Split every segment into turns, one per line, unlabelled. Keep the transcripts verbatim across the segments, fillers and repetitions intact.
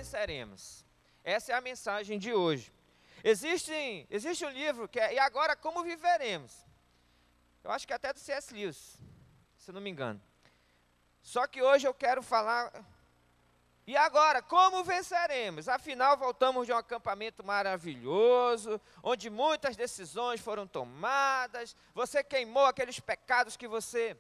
venceremos? Essa é a mensagem de hoje. Existe, existe um livro que é E Agora Como Viveremos? Eu acho que é até do C S Lewis, se não me engano. Só que hoje eu quero falar... E agora, como venceremos? Afinal, voltamos de um acampamento maravilhoso, onde muitas decisões foram tomadas, você queimou aqueles pecados que você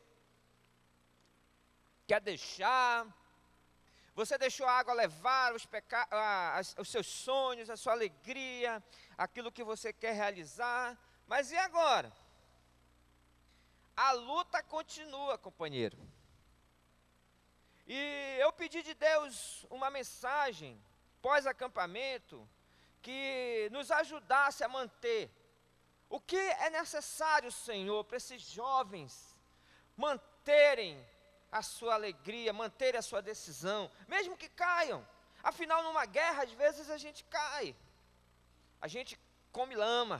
quer deixar, você deixou a água levar os, peca... ah, os seus sonhos, a sua alegria, aquilo que você quer realizar. Mas e agora? A luta continua, companheiro. E eu pedi de Deus uma mensagem, pós-acampamento, que nos ajudasse a manter o que é necessário, Senhor, para esses jovens manterem a sua alegria, manterem a sua decisão, mesmo que caiam. Afinal, numa guerra, às vezes a gente cai, a gente come lama,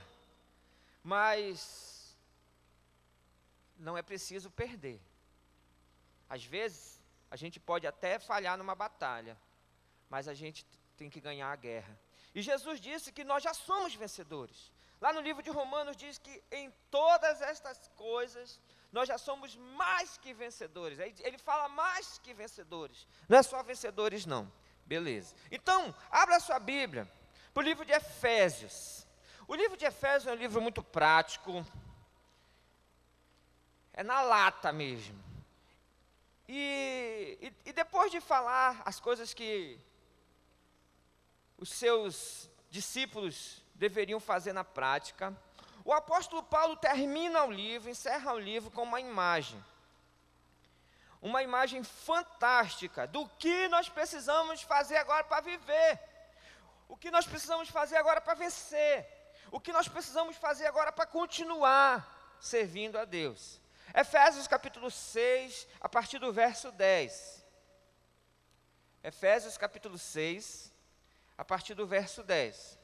mas não é preciso perder. Às vezes, a gente pode até falhar numa batalha, mas a gente tem que ganhar a guerra. E Jesus disse que nós já somos vencedores. Lá no livro de Romanos diz que em todas estas coisas, nós já somos mais que vencedores. Ele fala mais que vencedores, não é só vencedores não. Beleza. Então, abra a sua Bíblia para o livro de Efésios. O livro de Efésios é um livro muito prático, é na lata mesmo. E, e, e depois de falar as coisas que os seus discípulos deveriam fazer na prática, o apóstolo Paulo termina o livro, encerra o livro com uma imagem. Uma imagem fantástica do que nós precisamos fazer agora para viver. O que nós precisamos fazer agora para vencer. O que nós precisamos fazer agora para continuar servindo a Deus. Efésios capítulo seis, a partir do verso dez. Efésios capítulo seis, a partir do verso dez.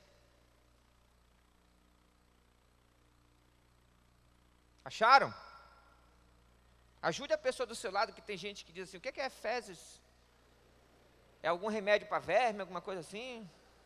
Acharam? Ajude a pessoa do seu lado, que tem gente que diz assim, o que é Efésios? É algum remédio para verme, alguma coisa assim?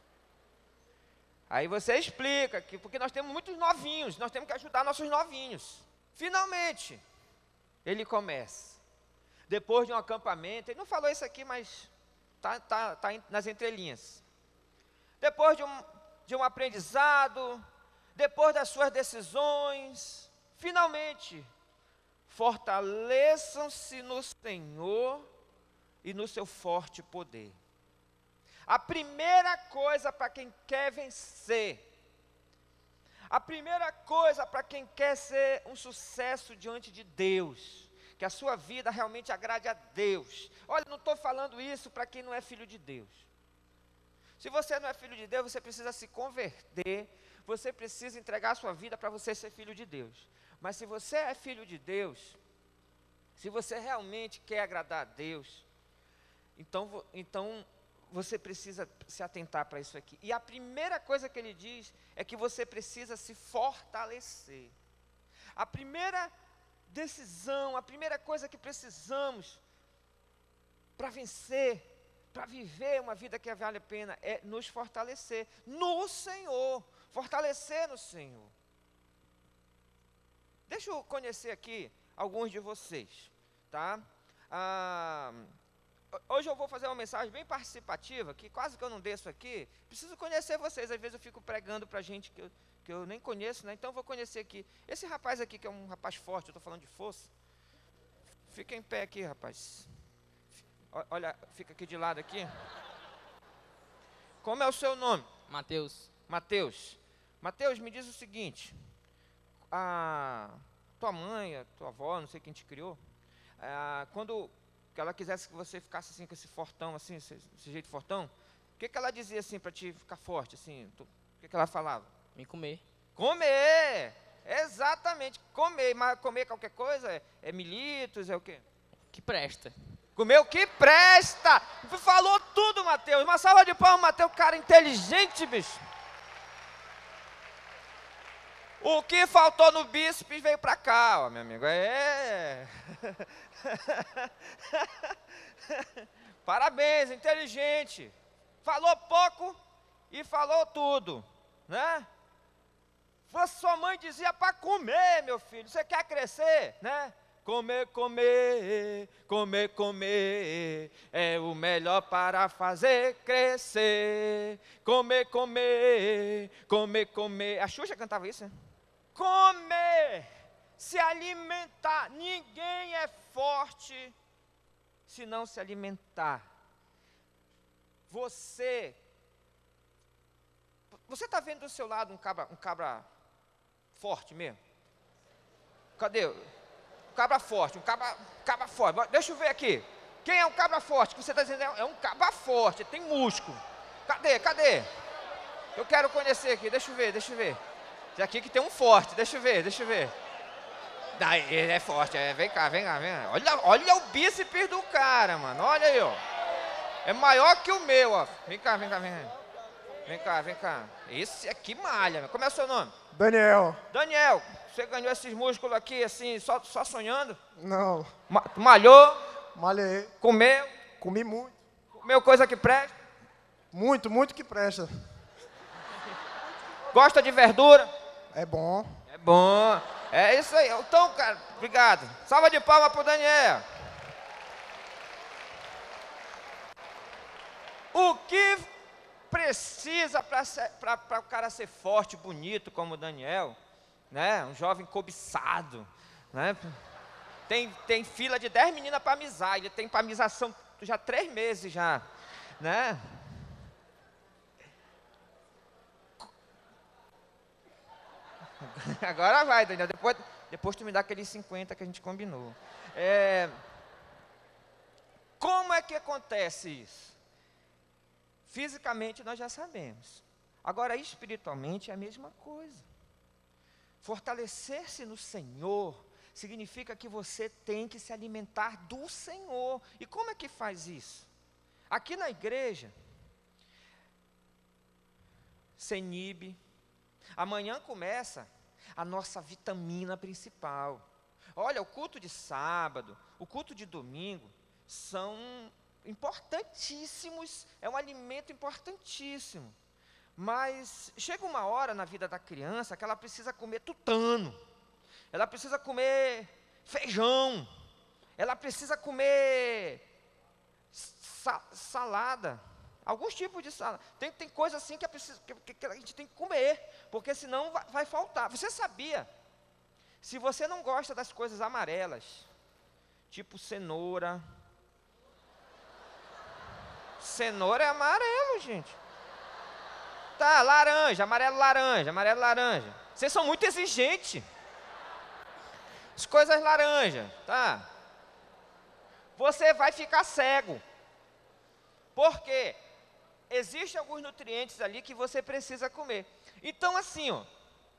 Aí você explica, que, porque nós temos muitos novinhos, nós temos que ajudar nossos novinhos. Finalmente, ele começa. Depois de um acampamento, ele não falou isso aqui, mas está tá, tá nas entrelinhas. Depois de um, de um aprendizado, depois das suas decisões, finalmente, fortaleçam-se no Senhor e no seu forte poder. A primeira coisa para quem quer vencer, a primeira coisa para quem quer ser um sucesso diante de Deus, que a sua vida realmente agrade a Deus. Olha, não estou falando isso para quem não é filho de Deus. Se você não é filho de Deus, você precisa se converter, você precisa entregar a sua vida para você ser filho de Deus. Mas se você é filho de Deus, se você realmente quer agradar a Deus, então, então você precisa se atentar para isso aqui. E a primeira coisa que ele diz é que você precisa se fortalecer. A primeira decisão, a primeira coisa que precisamos para vencer, para viver uma vida que vale a pena, é nos fortalecer no Senhor. Fortalecer no Senhor. Deixa eu conhecer aqui alguns de vocês, tá? Ah, hoje eu vou fazer uma mensagem bem participativa, que quase que eu não desço aqui. Preciso conhecer vocês, às vezes eu fico pregando para gente que eu, que eu nem conheço, né? Então eu vou conhecer aqui. Esse rapaz aqui, que é um rapaz forte, eu estou falando de força. Fica em pé aqui, rapaz. Olha, fica aqui de lado aqui. Como é o seu nome?
Mateus.
Mateus. Mateus, me diz o seguinte. A tua mãe, a tua avó, não sei quem te criou, a, quando ela quisesse que você ficasse assim com esse fortão, assim, esse, esse jeito fortão, o que, que ela dizia assim para te ficar forte, assim? Tu, o que, que ela falava?
Me comer.
Comer! Exatamente, comer. Mas comer qualquer coisa é, é militos, é o quê?
Que presta.
Comer o que presta! Falou tudo, Mateus. Uma salva de palmas, Mateus, cara inteligente, bicho. O que faltou no bíceps veio pra cá, ó, meu amigo. É. Parabéns, inteligente. falou pouco e falou tudo, né? Sua mãe dizia para comer, meu filho, você quer crescer, né? Comer, comer, comer, comer, é o melhor para fazer crescer. Comer, comer, comer, comer. A Xuxa cantava isso, né? Comer, se alimentar. Ninguém é forte se não se alimentar. Você, você está vendo do seu lado um cabra, um cabra forte mesmo? Cadê? Cabra forte, um cabra, cabra forte. Deixa eu ver aqui. Quem é um cabra forte? Que você está dizendo é um cabra forte, tem músculo. Cadê? Cadê? Eu quero conhecer aqui. Deixa eu ver, deixa eu ver. Tem aqui que tem um forte. Deixa eu ver, deixa eu ver. Daí, ele é forte. É, vem cá, vem cá, vem cá. Olha, olha o bíceps do cara, mano. Olha aí, ó. É maior que o meu, ó. Vem cá, vem cá, vem cá. Vem cá, vem cá. Esse aqui malha, meu. Como é o seu nome?
Daniel.
Daniel. Você ganhou esses músculos aqui, assim, só, só sonhando?
Não.
Ma malhou?
Malhei.
Comeu?
Comi muito.
Comeu coisa que presta?
Muito, muito que presta.
Gosta de verdura?
É bom.
É bom. É isso aí. Então, cara, obrigado. Salva de palmas pro Daniel. O que precisa para o cara ser forte, bonito como o Daniel? Né? Um jovem cobiçado, né? Tem, tem fila de dez meninas para amisar, ele tem para amização já três meses já, né? Agora vai, Daniel, depois, depois tu me dá aqueles cinquenta que a gente combinou. É, como é que acontece isso? Fisicamente nós já sabemos, agora espiritualmente é a mesma coisa. Fortalecer-se no Senhor significa que você tem que se alimentar do Senhor. E como é que faz isso? Aqui na igreja, Senib, amanhã começa a nossa vitamina principal. Olha, o culto de sábado, o culto de domingo são importantíssimos, é um alimento importantíssimo. Mas chega uma hora na vida da criança que ela precisa comer tutano, ela precisa comer feijão, ela precisa comer sa salada, alguns tipos de salada. Tem, tem coisa assim que, é preciso, que, que a gente tem que comer, porque senão vai, vai faltar. Você sabia? Se você não gosta das coisas amarelas, tipo cenoura, cenoura é amarelo, gente. Tá, laranja, amarelo, laranja, amarelo, laranja. Vocês são muito exigentes. As coisas laranja, tá? Você vai ficar cego. Por quê? Existem alguns nutrientes ali que você precisa comer. Então, assim, ó,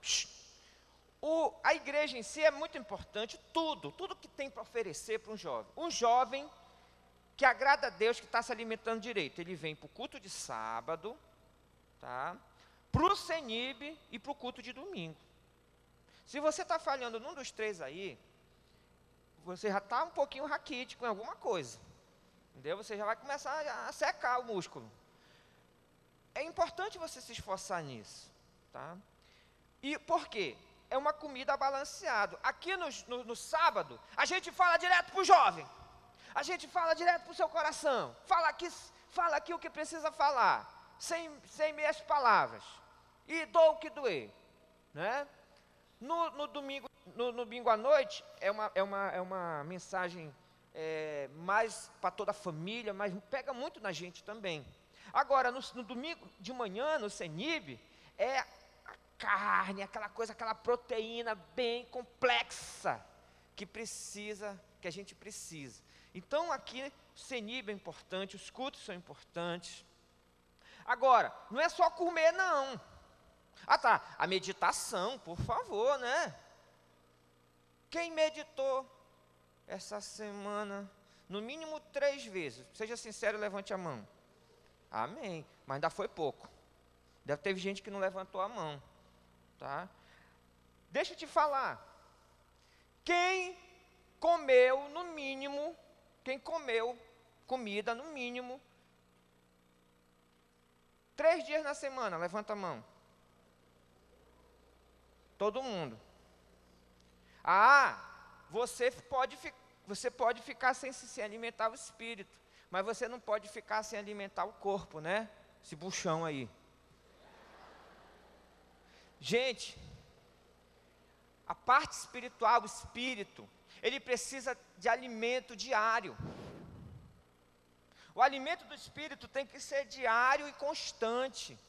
o, a igreja em si é muito importante, tudo, tudo que tem para oferecer para um jovem. Um jovem que agrada a Deus, que está se alimentando direito, ele vem para o culto de sábado, tá? Para o Senib e para o culto de domingo. Se você está falhando num dos três aí, você já está um pouquinho raquítico em alguma coisa, entendeu? Você já vai começar a secar o músculo. É importante você se esforçar nisso, tá? E por quê? É uma comida balanceada. Aqui no, no, no sábado, a gente fala direto para o jovem, a gente fala direto para o seu coração, fala aqui, fala aqui o que precisa falar. Sem, sem meias palavras, e dou o que doer, né? No, no domingo, no, no domingo à noite, é uma, é uma, é uma mensagem é, mais para toda a família, mas pega muito na gente também. Agora, no, no domingo de manhã, no Senib, é a carne, aquela coisa, aquela proteína bem complexa, que precisa, que a gente precisa. Então, aqui, o Senib é importante, os cultos são importantes. Agora, não é só comer, não. Ah, tá, a meditação, por favor, né? Quem meditou essa semana, no mínimo três vezes? Seja sincero, levante a mão. Amém, mas ainda foi pouco. Deve ter gente que não levantou a mão, tá? Deixa eu te falar. Quem comeu, no mínimo, quem comeu comida, no mínimo, Três dias na semana, levanta a mão. Todo mundo. Ah, você pode, você pode ficar sem se alimentar o espírito, mas você não pode ficar sem alimentar o corpo, né? Esse buchão aí. Gente, a parte espiritual, o espírito, ele precisa de alimento diário. O alimento do espírito tem que ser diário e constante.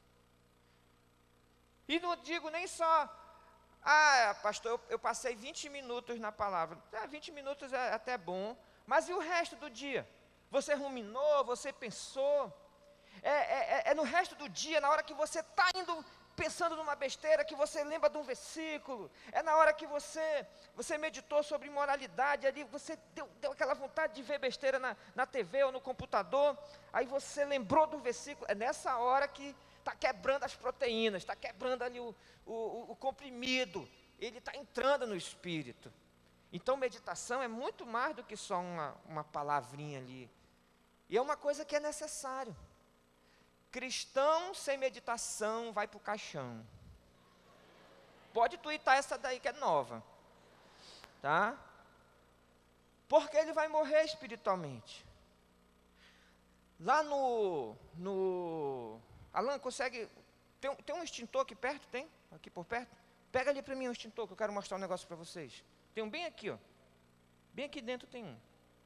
E não digo nem só, ah, pastor, eu, eu passei vinte minutos na palavra. É, vinte minutos é até bom, mas e o resto do dia? Você ruminou, você pensou? É, é, é no resto do dia, na hora que você está indo pensando numa besteira, que você lembra de um versículo, é na hora que você, você meditou sobre moralidade, ali você deu, deu aquela vontade de ver besteira na, na T V ou no computador, aí você lembrou do versículo, é nessa hora que está quebrando as proteínas, está quebrando ali o, o, o comprimido, ele está entrando no espírito. Então meditação é muito mais do que só uma, uma palavrinha ali, e é uma coisa que é necessário. Cristão sem meditação vai para o caixão. Pode tuitar essa daí que é nova, tá? Porque ele vai morrer espiritualmente. Lá no, no Alan, consegue, tem, tem um extintor aqui perto, tem? Aqui por perto? Pega ali para mim um extintor, que eu quero mostrar um negócio para vocês. Tem um bem aqui, ó. Bem aqui dentro tem um.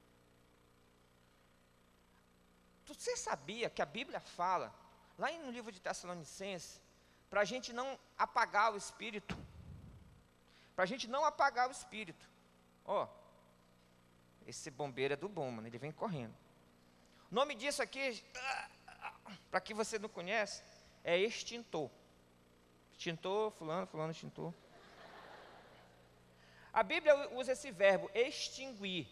Você sabia que a Bíblia fala, lá no livro de Tessalonicenses, para a gente não apagar o espírito, para a gente não apagar o espírito. Ó, esse bombeiro é do bom, mano, ele vem correndo. O nome disso aqui, para quem você não conhece, é extintor. Extintor, fulano, fulano, extintor. A Bíblia usa esse verbo, extinguir,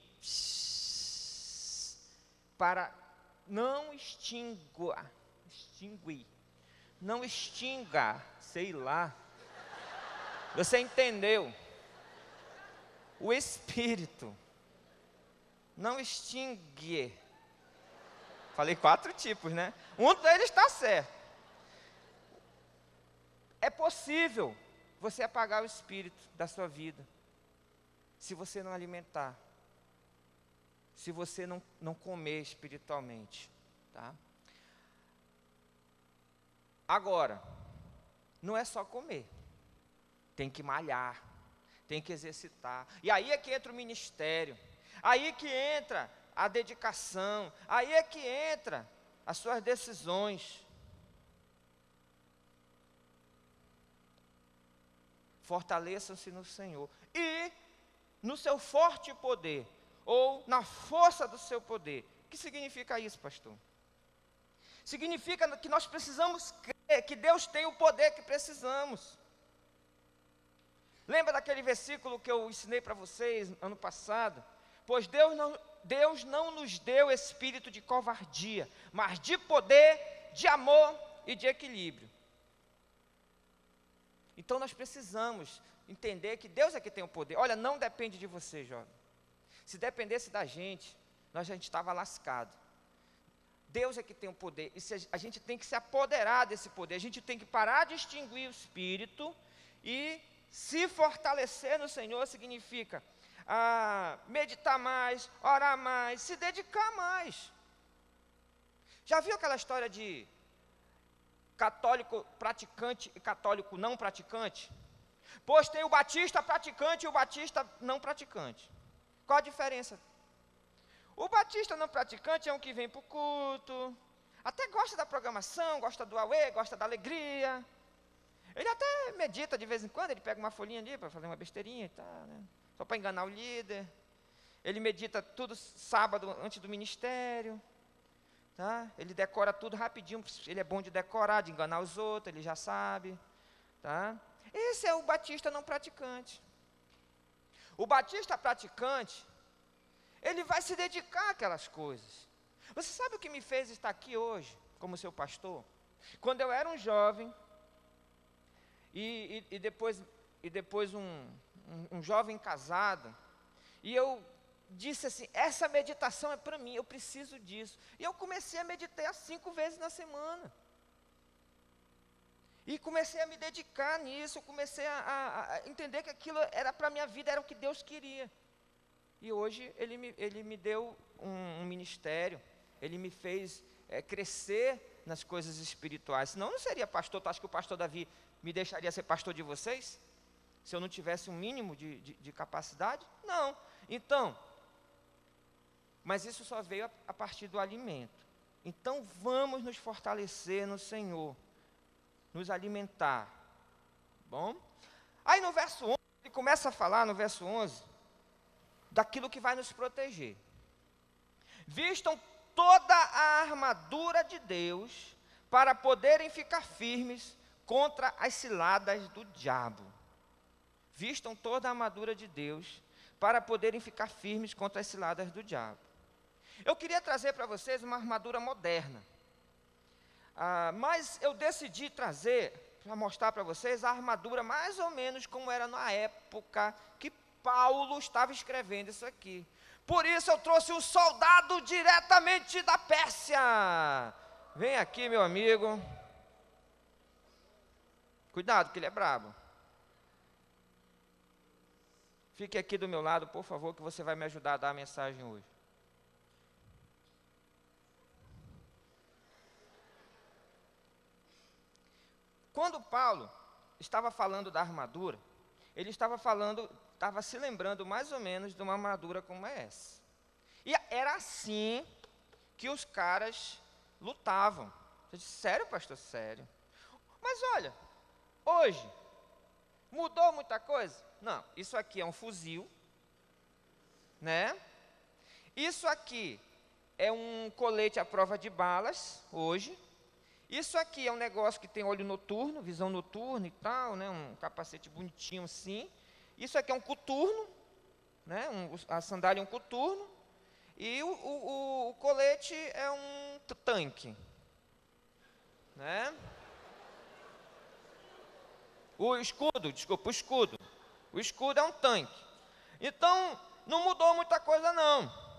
para não extingua, extinguir, não extinga, sei lá, você entendeu? O espírito, não extingue, falei quatro tipos, né? Um deles está certo. É possível você apagar o espírito da sua vida, se você não alimentar, se você não, não comer espiritualmente, tá? Agora, não é só comer, tem que malhar, tem que exercitar, e aí é que entra o ministério, aí que entra a dedicação, aí é que entra as suas decisões. Fortaleçam-se no Senhor, e no seu forte poder, ou na força do seu poder. O que significa isso, pastor? Significa que nós precisamos crer que Deus tem o poder que precisamos. Lembra daquele versículo que eu ensinei para vocês ano passado? Pois Deus não, Deus não nos deu espírito de covardia, mas de poder, de amor e de equilíbrio. Então nós precisamos entender que Deus é que tem o poder. Olha, não depende de você, jovem. Se dependesse da gente, nós a gente estava lascado. Deus é que tem o poder, e se a gente tem que se apoderar desse poder, a gente tem que parar de extinguir o espírito, e se fortalecer no Senhor significa ah, meditar mais, orar mais, se dedicar mais. Já viu aquela história de católico praticante e católico não praticante? Pois tem o batista praticante e o batista não praticante. Qual a diferença? O batista não praticante é um que vem para o culto, até gosta da programação, gosta do auê, gosta da alegria. Ele até medita de vez em quando, ele pega uma folhinha ali para fazer uma besteirinha e tal, né? Só para enganar o líder. Ele medita tudo sábado antes do ministério, tá? Ele decora tudo rapidinho, ele é bom de decorar, de enganar os outros, ele já sabe, tá? Esse é o batista não praticante. O batista praticante, ele vai se dedicar àquelas coisas. Você sabe o que me fez estar aqui hoje, como seu pastor? Quando eu era um jovem, e, e, e depois, e depois um, um, um jovem casado, e eu disse assim, essa meditação é para mim, eu preciso disso. E eu comecei a meditar cinco vezes na semana. E comecei a me dedicar nisso, comecei a, a, a entender que aquilo era para a minha vida, era o que Deus queria. E hoje Ele me, ele me deu um, um ministério, Ele me fez é, crescer nas coisas espirituais. Senão eu não seria pastor. Tu acha que o pastor Davi me deixaria ser pastor de vocês? Se eu não tivesse um mínimo de, de, de capacidade? Não. Então, mas isso só veio a, a partir do alimento. Então vamos nos fortalecer no Senhor, nos alimentar, bom? Aí no verso onze, ele começa a falar, no verso onze, daquilo que vai nos proteger. Vistam toda a armadura de Deus, para poderem ficar firmes contra as ciladas do diabo. Vistam toda a armadura de Deus, para poderem ficar firmes contra as ciladas do diabo. Eu queria trazer para vocês uma armadura moderna. Ah, mas eu decidi trazer, para mostrar para vocês, a armadura mais ou menos como era na época que Paulo estava escrevendo isso aqui. Por isso eu trouxe um soldado diretamente da Pérsia. Vem aqui, meu amigo. Cuidado, que ele é brabo. Fique aqui do meu lado, por favor, que você vai me ajudar a dar a mensagem hoje. Quando Paulo estava falando da armadura, ele estava falando, estava se lembrando mais ou menos de uma armadura como essa. E era assim que os caras lutavam. Eu disse, sério, pastor? Sério. Mas olha, hoje, mudou muita coisa? Não, isso aqui é um fuzil, né? Isso aqui é um colete à prova de balas, hoje. Isso aqui é um negócio que tem olho noturno, visão noturna e tal, né? Um capacete bonitinho assim. Isso aqui é um coturno, né? Um, a sandália é um coturno. E o, o, o colete é um tanque, né? O escudo, desculpa, o escudo. O escudo é um tanque. Então, não mudou muita coisa não.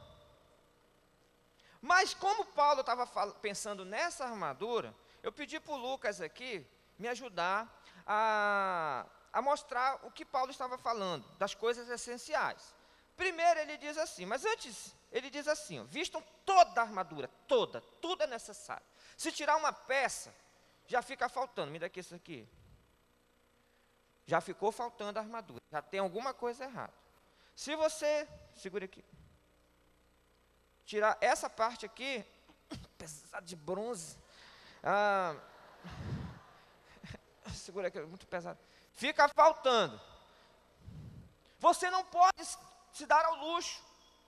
Mas como Paulo estava pensando nessa armadura, eu pedi para o Lucas aqui me ajudar a, a mostrar o que Paulo estava falando, das coisas essenciais. Primeiro ele diz assim, mas antes ele diz assim, ó, vistam toda a armadura, toda, tudo é necessário. Se tirar uma peça, já fica faltando, me dá aqui isso aqui. Já ficou faltando a armadura, já tem alguma coisa errada. Se você, segura aqui, tirar essa parte aqui, pesado de bronze, ah, segura aqui, muito pesado, fica faltando. Você não pode se dar ao luxo.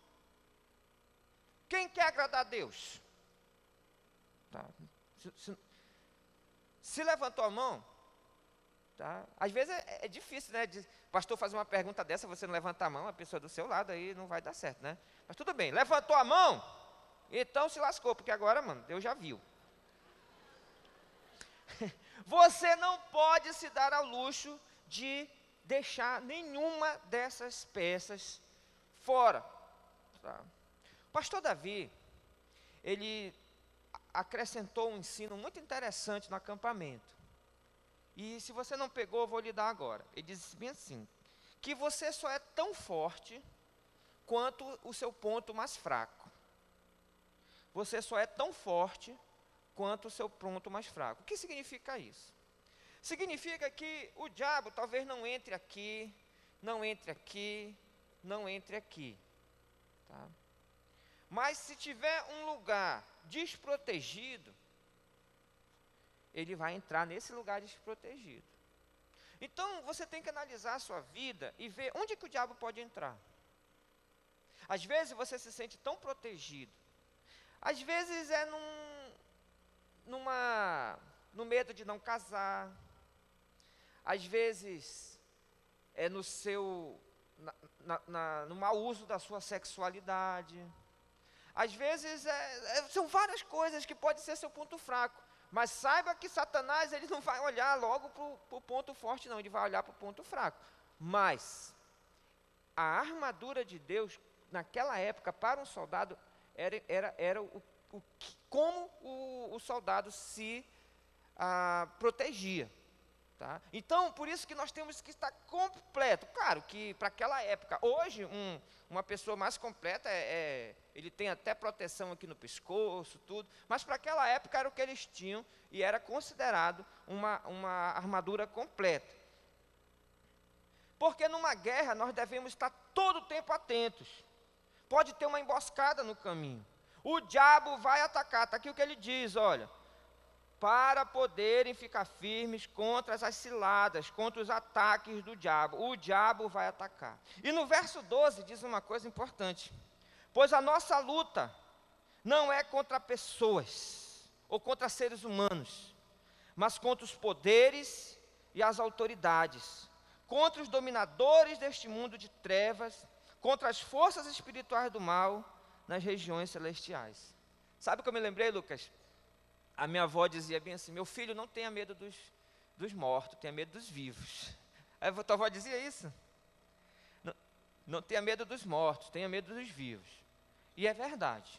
Quem quer agradar a Deus? Tá. Se, se, se levantou a mão, tá? Às vezes é, é difícil, né? De, pastor fazer uma pergunta dessa, você não levanta a mão, a pessoa do seu lado, aí não vai dar certo, né? Mas tudo bem, levantou a mão, então se lascou, porque agora, mano, Deus já viu. Você não pode se dar ao luxo de deixar nenhuma dessas peças fora. Tá? O pastor Davi, ele acrescentou um ensino muito interessante no acampamento. E se você não pegou, eu vou lhe dar agora. Ele disse bem assim, que você só é tão forte quanto o seu ponto mais fraco. Você só é tão forte quanto o seu ponto mais fraco. O que significa isso? Significa que o diabo talvez não entre aqui, não entre aqui, não entre aqui. Tá? Mas se tiver um lugar desprotegido, ele vai entrar nesse lugar desprotegido. Então, você tem que analisar a sua vida e ver onde que o diabo pode entrar. Às vezes, você se sente tão protegido. Às vezes, é num, numa, no medo de não casar. Às vezes, é no seu, na, na, na, no mau uso da sua sexualidade. Às vezes, é, é, são várias coisas que podem ser seu ponto fraco. Mas saiba que Satanás, ele não vai olhar logo para o ponto forte, não. Ele vai olhar para o ponto fraco. Mas a armadura de Deus, naquela época, para um soldado, era, era, era o, o, como o, o soldado se ah, protegia. Tá? Então, por isso que nós temos que estar completo. Claro que para aquela época, hoje, um, uma pessoa mais completa, é, é, ele tem até proteção aqui no pescoço, tudo, mas para aquela época era o que eles tinham e era considerado uma, uma armadura completa. Porque numa guerra nós devemos estar todo o tempo atentos. Pode ter uma emboscada no caminho. O diabo vai atacar, está aqui o que ele diz, olha. Para poderem ficar firmes contra as ciladas, contra os ataques do diabo. O diabo vai atacar. E no verso doze diz uma coisa importante. Pois a nossa luta não é contra pessoas, ou contra seres humanos, mas contra os poderes e as autoridades, contra os dominadores deste mundo de trevas, contra as forças espirituais do mal nas regiões celestiais. Sabe o que eu me lembrei, Lucas? A minha avó dizia bem assim, meu filho, não tenha medo dos, dos mortos, tenha medo dos vivos. Aí a tua avó dizia isso? Não, não tenha medo dos mortos, tenha medo dos vivos. E é verdade.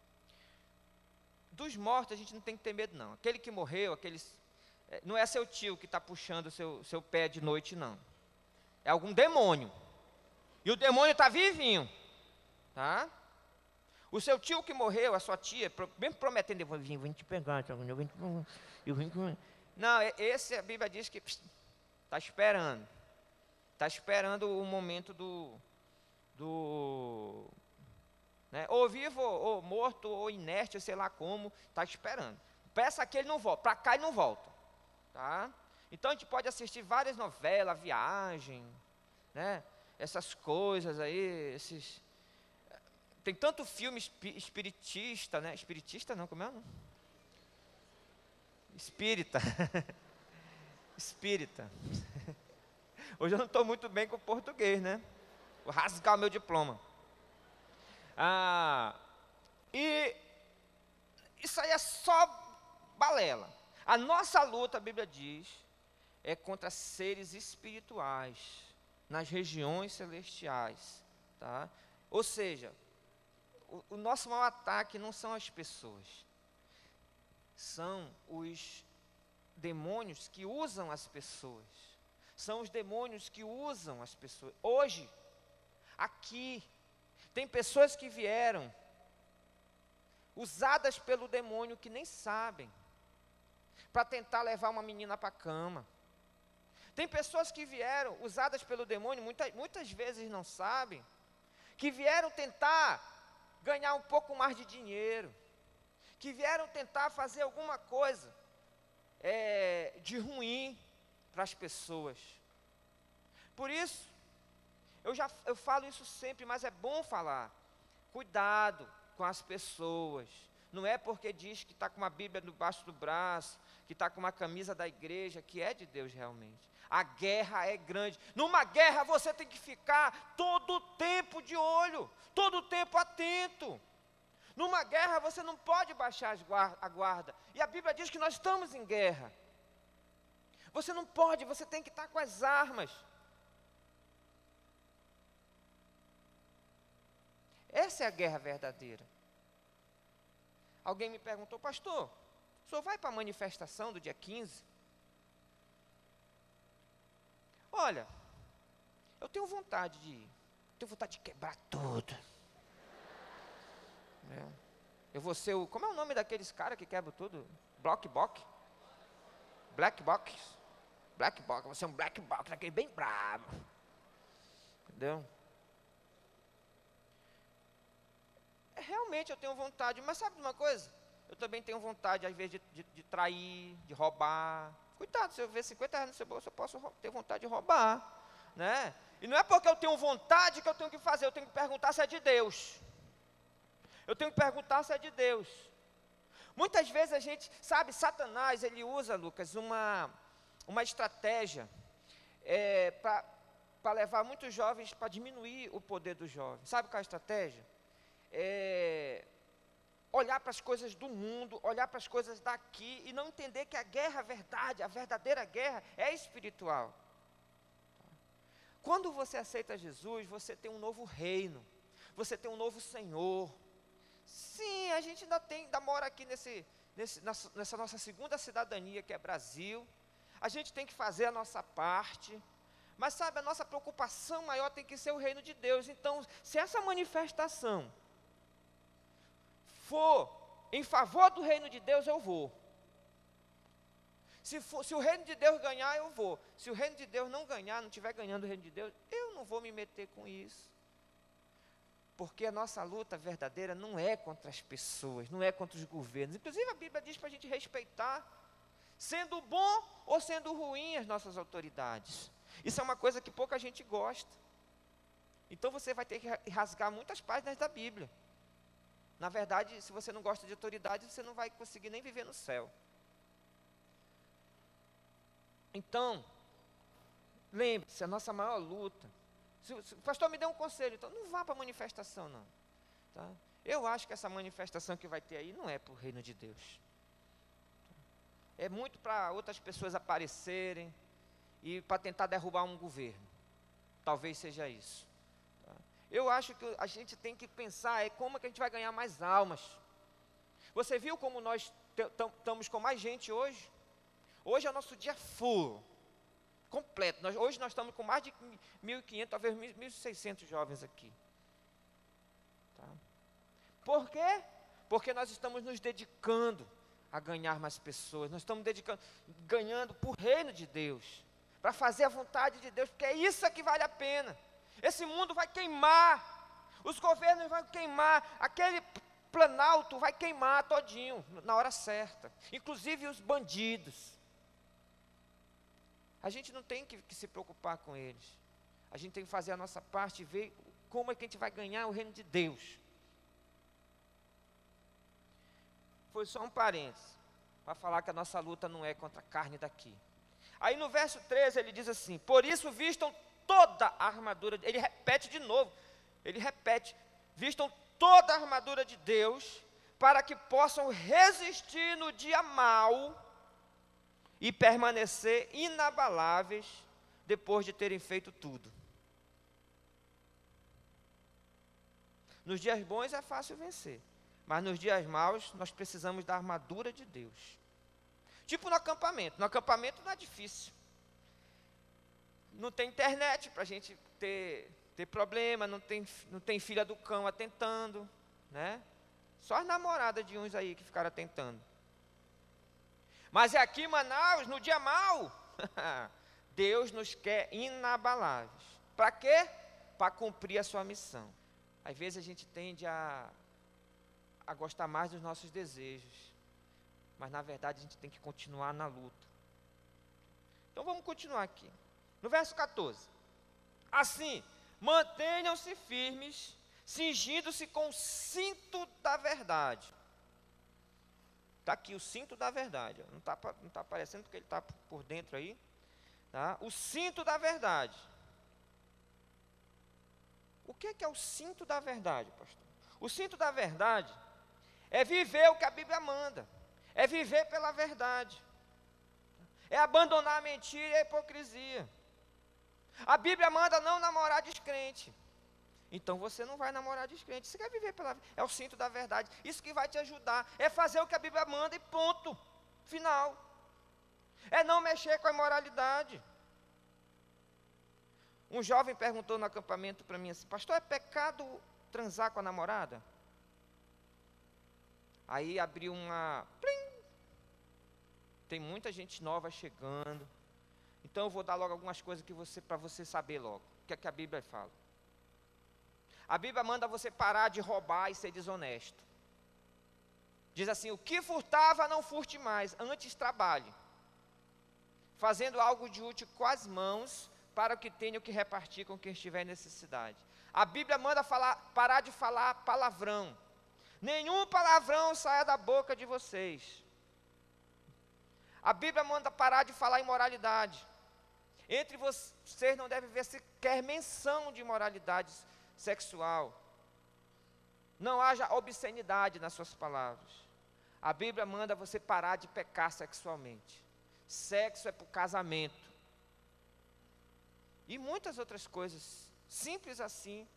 Dos mortos a gente não tem que ter medo não. Aquele que morreu, aqueles, não é seu tio que está puxando o seu, seu pé de noite não. É algum demônio. E o demônio está vivinho. Tá? O seu tio que morreu, a sua tia, mesmo prometendo, eu vou vir, vou te pegar, eu vou te pegar, eu vim. Não, esse a Bíblia diz que está esperando. Está esperando o momento do, do né, ou vivo, ou morto, ou inerte, sei lá como, está esperando. Peça que ele não volta, para cá e não volta. Tá? Então a gente pode assistir várias novelas, viagem, né, essas coisas aí, esses... Tem tanto filme espiritista, né? Espiritista não, como é? Não? Espírita. Espírita. Hoje eu não estou muito bem com o português, né? Vou rasgar o meu diploma. Ah, e isso aí é só balela. A nossa luta, a Bíblia diz, é contra seres espirituais, nas regiões celestiais. Tá? Ou seja, O, o nosso maior ataque não são as pessoas, são os demônios que usam as pessoas, são os demônios que usam as pessoas. Hoje, aqui, tem pessoas que vieram, usadas pelo demônio que nem sabem, para tentar levar uma menina para a cama. Tem pessoas que vieram, usadas pelo demônio, muitas, muitas vezes não sabem, que vieram tentar ganhar um pouco mais de dinheiro, que vieram tentar fazer alguma coisa é, de ruim para as pessoas. Por isso, eu já eu falo isso sempre, mas é bom falar. Cuidado com as pessoas. Não é porque diz que está com uma Bíblia debaixo do braço, que está com uma camisa da igreja, que é de Deus realmente. A guerra é grande. Numa guerra você tem que ficar todo o tempo de olho, todo o tempo atento. Numa guerra você não pode baixar a guarda. E a Bíblia diz que nós estamos em guerra. Você não pode, você tem que estar com as armas. Essa é a guerra verdadeira. Alguém me perguntou, pastor, o senhor vai para a manifestação do dia quinze? Olha, eu tenho vontade de ir, tenho vontade de quebrar tudo. É. Eu vou ser o, como é o nome daqueles caras que quebram tudo? Black Box? Black Box? Black Box, eu vou ser um Black Box, daquele bem bravo. Entendeu? Realmente eu tenho vontade, mas sabe de uma coisa? Eu também tenho vontade, às vezes, de, de, de trair, de roubar. Cuidado, se eu ver cinquenta reais no seu bolso, eu posso ter vontade de roubar, né? E não é porque eu tenho vontade que eu tenho que fazer, eu tenho que perguntar se é de Deus. Eu tenho que perguntar se é de Deus. Muitas vezes a gente, sabe, Satanás, ele usa, Lucas, uma, uma estratégia é, para levar muitos jovens, para diminuir o poder dos jovens. Sabe qual é a estratégia? É, olhar para as coisas do mundo, olhar para as coisas daqui e não entender que a guerra, a verdade, a verdadeira guerra é espiritual. Quando você aceita Jesus, você tem um novo reino, você tem um novo Senhor. Sim, a gente ainda tem, ainda mora aqui nesse, nesse, nessa, nessa nossa segunda cidadania, que é Brasil. a gente tem que fazer a nossa parte, mas sabe, a nossa preocupação maior tem que ser o reino de Deus. Então, se essa manifestação for em favor do reino de Deus, eu vou. Se, for, se o reino de Deus ganhar, eu vou. Se o reino de Deus não ganhar, não estiver ganhando o reino de Deus, eu não vou me meter com isso. Porque a nossa luta verdadeira não é contra as pessoas, não é contra os governos. Inclusive a Bíblia diz para a gente respeitar, sendo bom ou sendo ruim, as nossas autoridades. Isso é uma coisa que pouca gente gosta. Então você vai ter que rasgar muitas páginas da Bíblia. Na verdade, se você não gosta de autoridade, você não vai conseguir nem viver no céu. Então, lembre-se, a nossa maior luta. Se, se, o pastor me deu um conselho, então não vá para a manifestação, não. Tá? Eu acho que essa manifestação que vai ter aí não é para o reino de Deus. É muito para outras pessoas aparecerem e para tentar derrubar um governo. Talvez seja isso. Tá? Eu acho que a gente tem que pensar é como é que a gente vai ganhar mais almas. Você viu como nós estamos com mais gente hoje? Hoje é o nosso dia full, completo. Nós, hoje nós estamos com mais de mil e quinhentos, talvez mil e seiscentos jovens aqui. Tá? Por quê? Porque nós estamos nos dedicando a ganhar mais pessoas. Nós estamos dedicando, ganhando para o reino de Deus, para fazer a vontade de Deus, porque é isso que vale a pena. Esse mundo vai queimar, os governos vão queimar, aquele planalto vai queimar todinho, na hora certa, inclusive os bandidos. A gente não tem que, que se preocupar com eles. A gente tem que fazer a nossa parte e ver como é que a gente vai ganhar o reino de Deus. Foi só um parênteses, para falar que a nossa luta não é contra a carne daqui. Aí no verso treze ele diz assim: por isso vistam toda a armadura, ele repete de novo, ele repete, vistam toda a armadura de Deus, para que possam resistir no dia mau, e permanecer inabaláveis depois de terem feito tudo. Nos dias bons é fácil vencer, mas nos dias maus nós precisamos da armadura de Deus. Tipo no acampamento. No acampamento não é difícil. Não tem internet para a gente ter, ter problema, não tem, não tem filha do cão atentando, né? Só as namoradas de uns aí que ficaram atentando. Mas aqui em Manaus, no dia mau, Deus nos quer inabaláveis. Para quê? Para cumprir a sua missão. Às vezes a gente tende a, a gostar mais dos nossos desejos, mas na verdade a gente tem que continuar na luta. Então vamos continuar aqui. No verso quatorze. Assim, mantenham-se firmes, cingindo-se com o cinto da verdade. Está aqui o cinto da verdade. Não está não tá aparecendo porque ele está por dentro aí. Tá? O cinto da verdade. O que é, que é o cinto da verdade, pastor? O cinto da verdade é viver o que a Bíblia manda. É viver pela verdade. É abandonar a mentira e a hipocrisia. A Bíblia manda não namorar descrente. Então você não vai namorar descrente. Você quer viver pela... É o cinto da verdade. Isso que vai te ajudar. É fazer o que a Bíblia manda e ponto. Final. É não mexer com a imoralidade. Um jovem perguntou no acampamento para mim assim: pastor, é pecado transar com a namorada? Aí abriu uma... Plim! Tem muita gente nova chegando. Então eu vou dar logo algumas coisas que você, para você saber logo. O que é que a Bíblia fala? A Bíblia manda você parar de roubar e ser desonesto. Diz assim: o que furtava, não furte mais, antes trabalhe, fazendo algo de útil com as mãos, para que tenha o que repartir com quem estiver em necessidade. A Bíblia manda falar, parar de falar palavrão. Nenhum palavrão saia da boca de vocês. A Bíblia manda parar de falar imoralidade. Entre vocês não deve haver sequer menção de imoralidade sexual. Não haja obscenidade nas suas palavras. A Bíblia manda você parar de pecar sexualmente. Sexo é para o casamento. E muitas outras coisas, simples assim.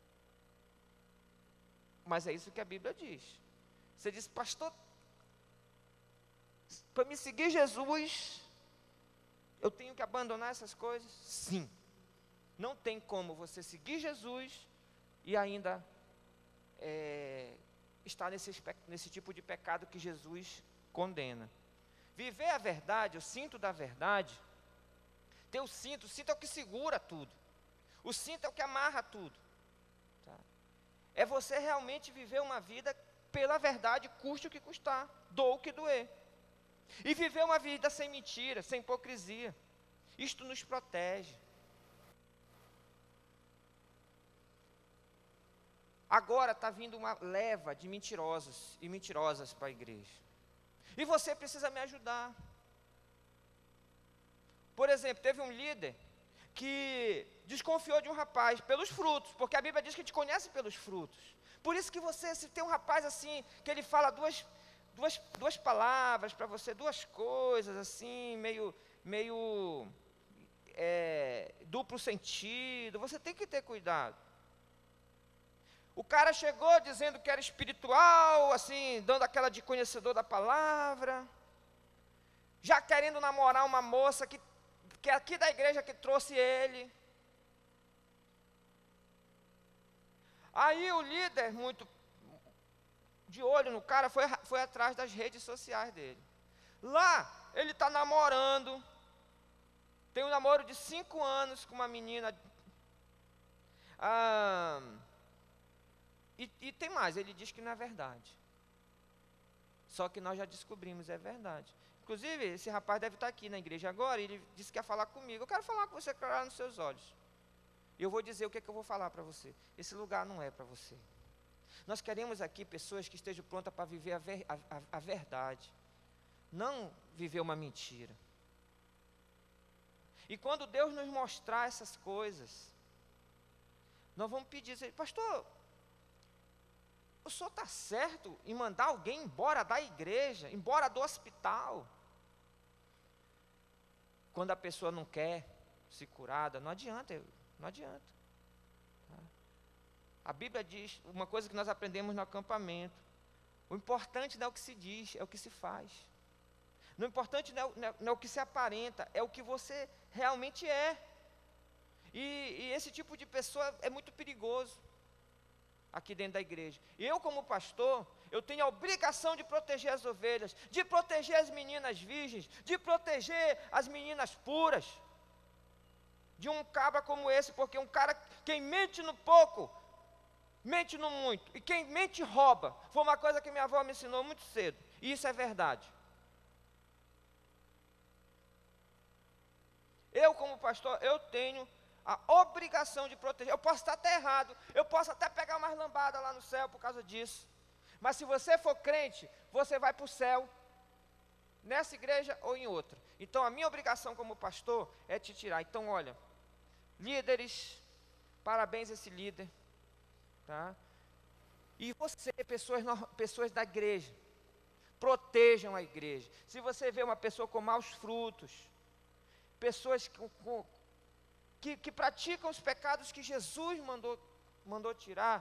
Mas é isso que a Bíblia diz. Você diz: pastor, para me seguir Jesus, eu tenho que abandonar essas coisas? Sim. Não tem como você seguir Jesus e ainda é, estar nesse, nesse tipo de pecado que Jesus condena. Viver a verdade, o cinto da verdade, ter o cinto, o cinto é o que segura tudo. O cinto é o que amarra tudo. Tá? É você realmente viver uma vida pela verdade, custe o que custar, doa o que doer. E viver uma vida sem mentira, sem hipocrisia. Isto nos protege. Agora está vindo uma leva de mentirosos e mentirosas para a igreja. E você precisa me ajudar. Por exemplo, teve um líder que desconfiou de um rapaz pelos frutos, porque a Bíblia diz que a gente conhece pelos frutos. Por isso que você, se tem um rapaz assim, que ele fala duas, duas, duas palavras para você, duas coisas assim, meio, meio é, duplo sentido, você tem que ter cuidado. O cara chegou dizendo que era espiritual, assim, dando aquela de conhecedor da palavra, já querendo namorar uma moça que, que é aqui da igreja que trouxe ele. Aí o líder, muito de olho no cara, foi, foi atrás das redes sociais dele. Lá, ele está namorando, tem um namoro de cinco anos com uma menina. Ah, E, e tem mais, ele diz que não é verdade. Só que nós já descobrimos, é verdade. Inclusive, esse rapaz deve estar aqui na igreja agora, e ele disse que ia falar comigo. Eu quero falar com você, quero olhar nos seus olhos. E eu vou dizer o que, é que eu vou falar para você. Esse lugar não é para você. Nós queremos aqui pessoas que estejam prontas para viver a, ver, a, a, a verdade. Não viver uma mentira. E quando Deus nos mostrar essas coisas, nós vamos pedir, pastor, o senhor está certo em mandar alguém embora da igreja, embora do hospital? Quando a pessoa não quer ser curada, não adianta, não adianta. A Bíblia diz, uma coisa que nós aprendemos no acampamento, o importante não é o que se diz, é o que se faz. O importante não é, não é, não é o que se aparenta, é o que você realmente é. E, e esse tipo de pessoa é muito perigoso aqui dentro da igreja. Eu, como pastor, eu tenho a obrigação de proteger as ovelhas, de proteger as meninas virgens, de proteger as meninas puras, de um cabra como esse, porque um cara, quem mente no pouco, mente no muito, e quem mente rouba. Foi uma coisa que minha avó me ensinou muito cedo, e isso é verdade. Eu, como pastor, eu tenho a obrigação de proteger. Eu posso estar até errado, eu posso até pegar umas lambadas lá no céu por causa disso. Mas se você for crente, você vai para o céu, nessa igreja ou em outra. Então a minha obrigação como pastor é te tirar. Então olha, líderes, parabéns a esse líder, tá? E você, pessoas, pessoas da igreja, protejam a igreja. Se você vê uma pessoa com maus frutos, pessoas com, com Que, que praticam os pecados que Jesus mandou, mandou tirar,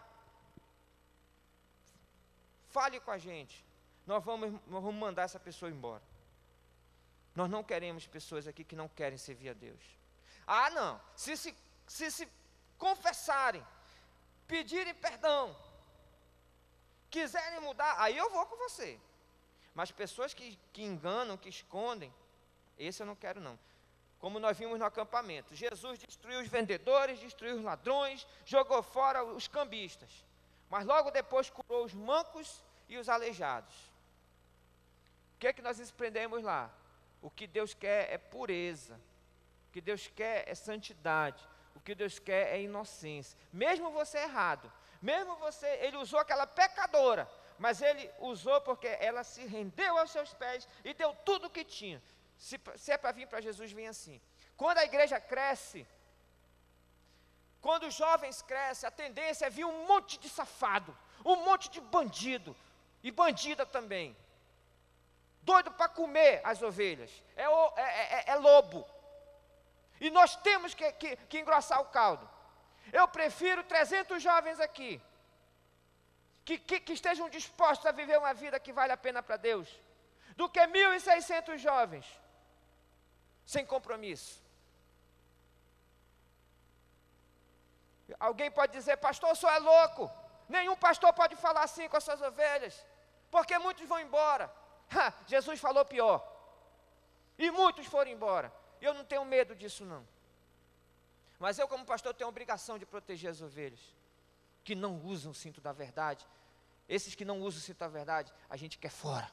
fale com a gente. Nós vamos, nós vamos mandar essa pessoa embora. Nós não queremos pessoas aqui que não querem servir a Deus. Ah, não, se se, se, se confessarem, pedirem perdão, quiserem mudar, aí eu vou com você. Mas pessoas que, que enganam, que escondem, esse eu não quero não. Como nós vimos no acampamento, Jesus destruiu os vendedores, destruiu os ladrões, jogou fora os cambistas, mas logo depois curou os mancos e os aleijados. O que é que nós aprendemos lá? O que Deus quer é pureza, o que Deus quer é santidade, o que Deus quer é inocência. Mesmo você errado, mesmo você, ele usou aquela pecadora, mas ele usou porque ela se rendeu aos seus pés e deu tudo o que tinha. Se, se é para vir para Jesus, vem assim. Quando a igreja cresce, quando os jovens crescem, a tendência é vir um monte de safado, um monte de bandido, e bandida também, doido para comer as ovelhas, é, o, é, é, é lobo, e nós temos que, que, que engrossar o caldo. Eu prefiro trezentos jovens aqui, que, que, que estejam dispostos a viver uma vida que vale a pena para Deus, do que mil e seiscentos jovens, sem compromisso. Alguém pode dizer, pastor, o senhor é louco. Nenhum pastor pode falar assim com as suas ovelhas, porque muitos vão embora. Ha, Jesus falou pior. E muitos foram embora. Eu não tenho medo disso não. Mas eu como pastor tenho a obrigação de proteger as ovelhas que não usam o cinto da verdade. Esses que não usam o cinto da verdade, a gente quer fora.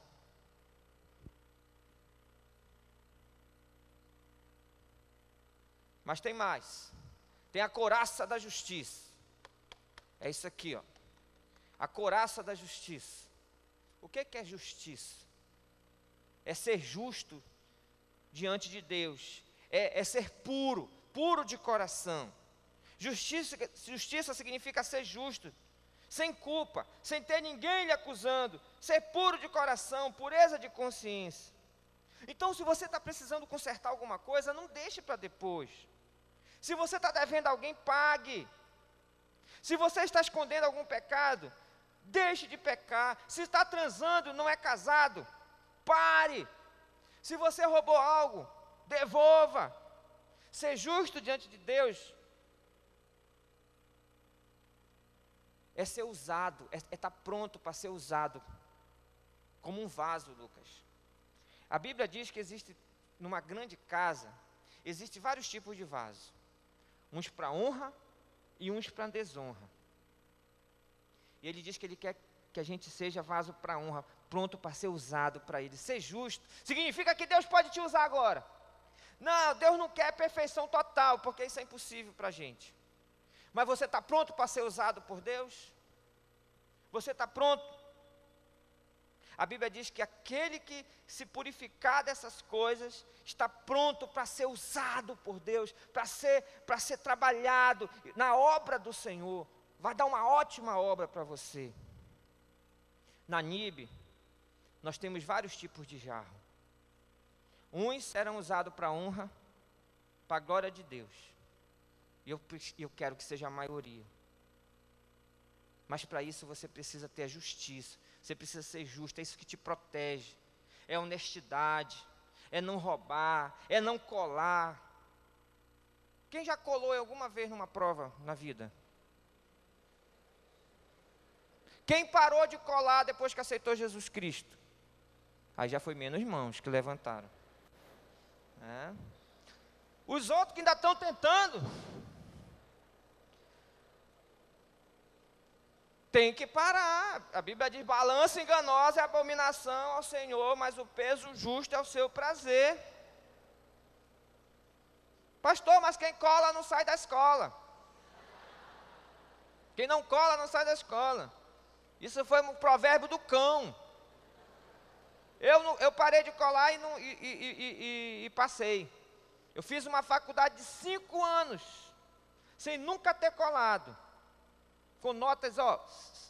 Mas tem mais. Tem a couraça da justiça. É isso aqui, ó. A couraça da justiça. O que que é justiça? É ser justo diante de Deus. É, é ser puro, puro de coração. Justiça, justiça significa ser justo, sem culpa, sem ter ninguém lhe acusando, ser puro de coração, pureza de consciência. Então, se você está precisando consertar alguma coisa, não deixe para depois. Se você está devendo a alguém, pague. Se você está escondendo algum pecado, deixe de pecar. Se está transando, não é casado, pare. Se você roubou algo, devolva. Ser justo diante de Deus é ser usado, é estar pronto para ser usado como um vaso, Lucas. A Bíblia diz que existe, numa grande casa, existe vários tipos de vaso. Uns para honra e uns para desonra. E ele diz que ele quer que a gente seja vaso para honra, pronto para ser usado para ele. Ser justo significa que Deus pode te usar agora. Não, Deus não quer perfeição total, porque isso é impossível para a gente. Mas você está pronto para ser usado por Deus? Você está pronto? A Bíblia diz que aquele que se purificar dessas coisas, está pronto para ser usado por Deus, para ser, para ser trabalhado na obra do Senhor. Vai dar uma ótima obra para você. Na N I B, nós temos vários tipos de jarro. Uns serão usados para honra, para a glória de Deus. E eu, eu quero que seja a maioria. Mas para isso você precisa ter a justiça. Você precisa ser justo, é isso que te protege. É honestidade, é não roubar, é não colar. Quem já colou alguma vez numa prova na vida? Quem parou de colar depois que aceitou Jesus Cristo? Aí já foi menos mãos que levantaram. É. Os outros que ainda estão tentando, tem que parar. A Bíblia diz, balança enganosa é abominação ao Senhor, mas o peso justo é o seu prazer. Pastor, mas quem cola não sai da escola. Quem não cola não sai da escola. Isso foi um provérbio do cão. Eu, não, eu parei de colar e, não, e, e, e, e, e passei. Eu fiz uma faculdade de cinco anos, sem nunca ter colado. Com notas, ó.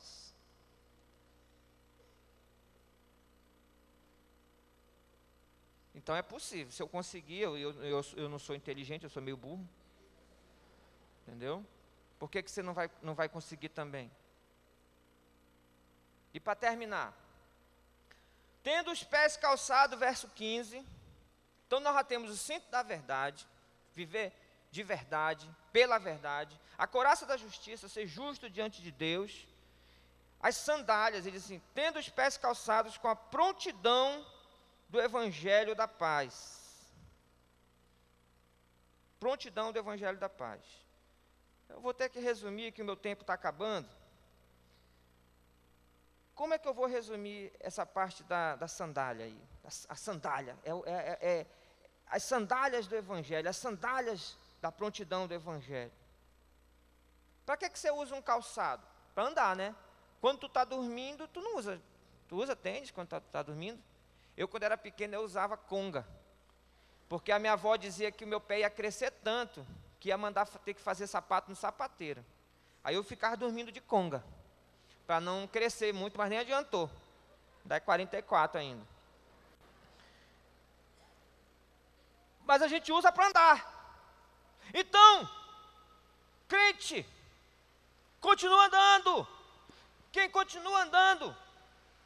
Então é possível. Se eu conseguir, eu, eu, eu, eu não sou inteligente, eu sou meio burro. Entendeu? Por que, que você não vai, não vai conseguir também? E para terminar, tendo os pés calçados, verso quinze, então nós já temos o cinto da verdade, viver de verdade, pela verdade, a couraça da justiça, ser justo diante de Deus, as sandálias, ele diz assim, tendo os pés calçados com a prontidão do evangelho da paz. Prontidão do evangelho da paz. Eu vou ter que resumir, que o meu tempo está acabando. Como é que eu vou resumir essa parte da, da sandália aí? A, a sandália, é, é, é, as sandálias do evangelho, as sandálias da prontidão do evangelho. Para que, que você usa um calçado? Para andar, né? Quando tu está dormindo, tu não usa, tu usa tênis quando tu está dormindo? Eu, quando era pequeno, eu usava conga, porque a minha avó dizia que o meu pé ia crescer tanto, que ia mandar ter que fazer sapato no sapateiro. Aí eu ficava dormindo de conga, para não crescer muito, mas nem adiantou. Dá quarenta e quatro ainda. Mas a gente usa para andar. Então, crente, continua andando. Quem continua andando,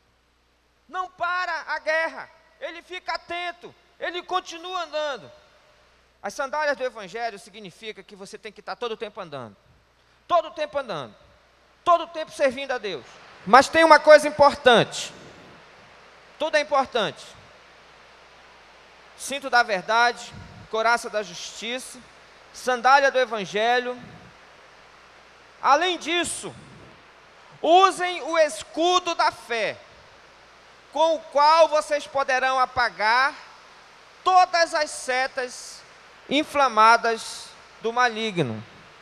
não para a guerra. Ele fica atento, ele continua andando. As sandálias do Evangelho significa que você tem que estar todo o tempo andando. Todo o tempo andando. Todo o tempo servindo a Deus. Mas tem uma coisa importante. Tudo é importante. Cinto da verdade, couraça da justiça, sandália do Evangelho. Além disso, usem o escudo da fé, com o qual vocês poderão apagar todas as setas inflamadas do maligno.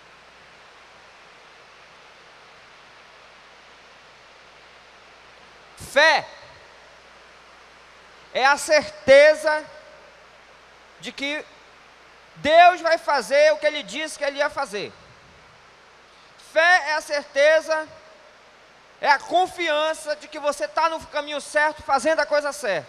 Fé é a certeza de que Deus vai fazer o que Ele disse que Ele ia fazer. Fé é a certeza, é a confiança de que você está no caminho certo, fazendo a coisa certa.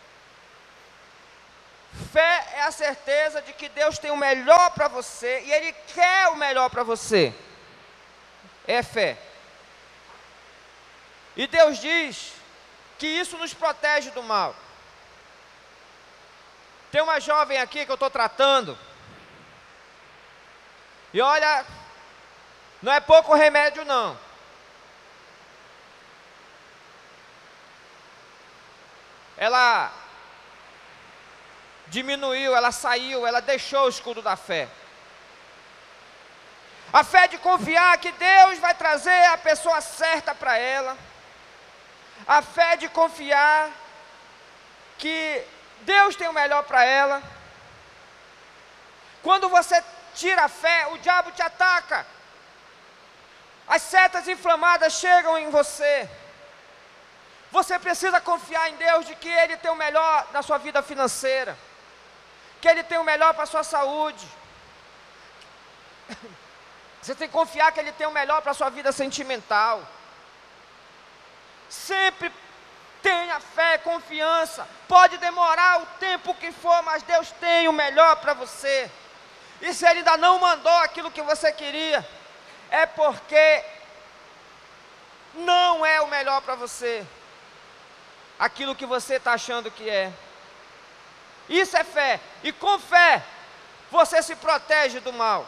Fé é a certeza de que Deus tem o melhor para você e Ele quer o melhor para você. É fé. E Deus diz que isso nos protege do mal. Tem uma jovem aqui que eu estou tratando, e olha, não é pouco remédio não. Ela diminuiu, ela saiu, ela deixou o escudo da fé. A fé de confiar que Deus vai trazer a pessoa certa para ela. A fé de confiar que Deus tem o melhor para ela. Quando você tira a fé, o diabo te ataca. As setas inflamadas chegam em você. Você precisa confiar em Deus de que Ele tem o melhor na sua vida financeira, que Ele tem o melhor para a sua saúde. Você tem que confiar que Ele tem o melhor para a sua vida sentimental. Sempre tenha fé, confiança. Pode demorar o tempo que for, mas Deus tem o melhor para você. E se Ele ainda não mandou aquilo que você queria, é porque não é o melhor para você, aquilo que você está achando que é. Isso é fé. E com fé, você se protege do mal.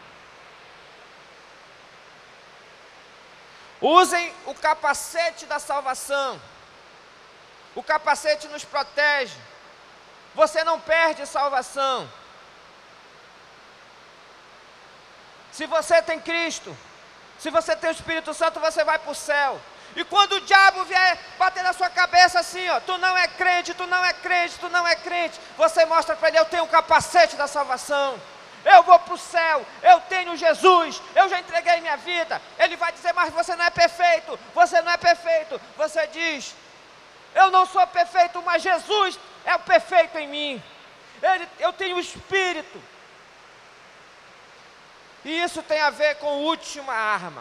Usem o capacete da salvação. O capacete nos protege. Você não perde salvação. Se você tem Cristo, se você tem o Espírito Santo, você vai para o céu. E quando o diabo vier bater na sua cabeça assim, ó, tu não é crente, tu não é crente, tu não é crente, você mostra para ele, eu tenho o capacete da salvação. Eu vou para o céu, eu tenho Jesus, eu já entreguei minha vida. Ele vai dizer, mas você não é perfeito, você não é perfeito. Você diz, eu não sou perfeito, mas Jesus é o perfeito em mim. Ele, eu tenho o Espírito. E isso tem a ver com a última arma.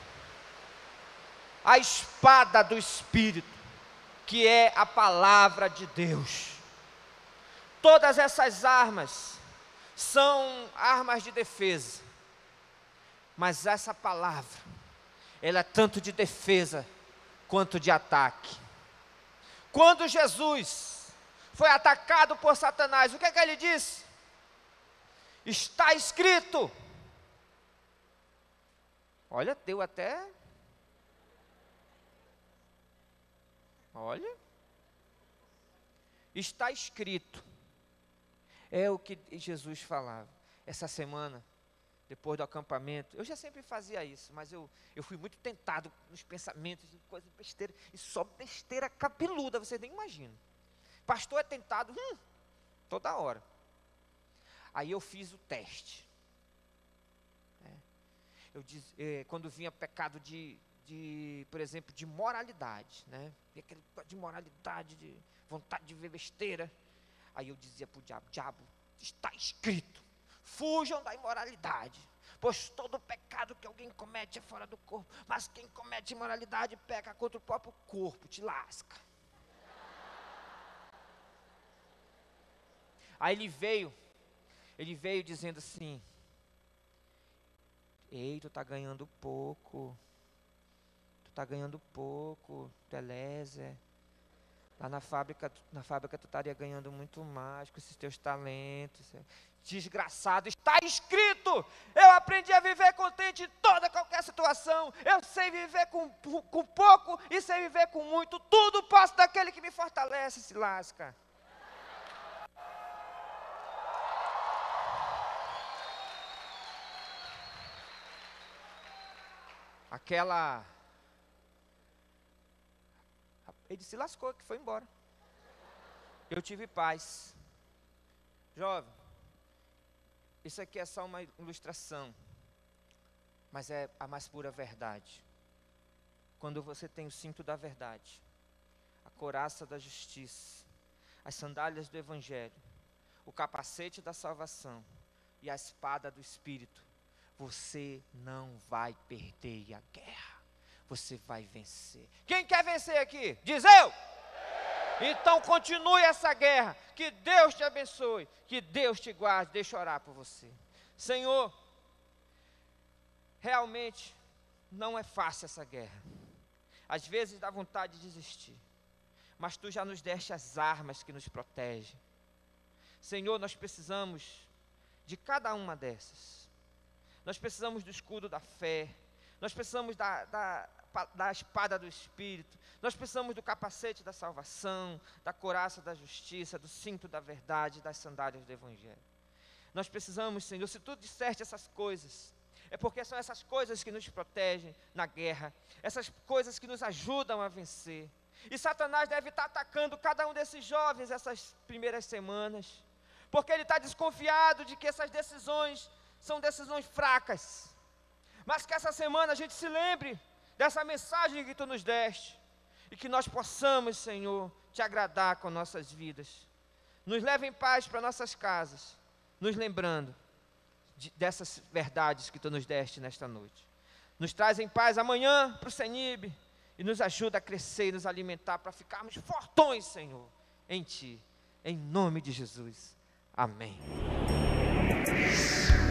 A espada do Espírito, que é a palavra de Deus. Todas essas armas são armas de defesa, mas essa palavra, ela é tanto de defesa, quanto de ataque. Quando Jesus foi atacado por Satanás, o que é que ele disse? Está escrito. Olha, deu até... Olha. Está escrito. É o que Jesus falava. Essa semana, depois do acampamento, eu já sempre fazia isso, mas eu, eu fui muito tentado nos pensamentos, em coisas besteira, e só besteira cabeluda, vocês nem imaginam. Pastor é tentado, hum, toda hora. Aí eu fiz o teste. É. Eu diz, é, quando vinha pecado de, de, por exemplo, de moralidade, né? E aquele de moralidade, de vontade de ver besteira. Aí eu dizia para o diabo, diabo, está escrito, fujam da imoralidade, pois todo pecado que alguém comete é fora do corpo, mas quem comete imoralidade peca contra o próprio corpo, te lasca. Aí ele veio, ele veio dizendo assim, ei, tu está ganhando pouco, tu está ganhando pouco, tu é léser, Lá na fábrica, na fábrica tu estaria ganhando muito mais com esses teus talentos. Desgraçado, está escrito. Eu aprendi a viver contente em toda qualquer situação. Eu sei viver com, com pouco e sei viver com muito. Tudo posso daquele que me fortalece, se lasca. Aquela... Ele se lascou, que foi embora. Eu tive paz. Jovem, isso aqui é só uma ilustração, mas é a mais pura verdade. Quando você tem o cinto da verdade, a couraça da justiça, as sandálias do evangelho, o capacete da salvação e a espada do Espírito, você não vai perder a guerra. Você vai vencer. Quem quer vencer aqui? Diz eu! Então continue essa guerra. Que Deus te abençoe. Que Deus te guarde. Deixa eu orar por você. Senhor, realmente não é fácil essa guerra. Às vezes dá vontade de desistir. Mas Tu já nos deste as armas que nos protegem. Senhor, nós precisamos de cada uma dessas. Nós precisamos do escudo da fé. Nós precisamos da, da, da espada do Espírito. Nós precisamos do capacete da salvação, da couraça da justiça, do cinto da verdade, das sandálias do Evangelho. Nós precisamos, Senhor, se Tu disseste essas coisas, é porque são essas coisas que nos protegem na guerra, essas coisas que nos ajudam a vencer. E Satanás deve estar atacando cada um desses jovens essas primeiras semanas, porque ele está desconfiado de que essas decisões são decisões fracas. Mas que essa semana a gente se lembre dessa mensagem que Tu nos deste. E que nós possamos, Senhor, Te agradar com nossas vidas. Nos leve em paz para nossas casas, nos lembrando de, dessas verdades que Tu nos deste nesta noite. Nos traz em paz amanhã para o Senib. E nos ajuda a crescer e nos alimentar para ficarmos fortões, Senhor, em Ti. Em nome de Jesus. Amém.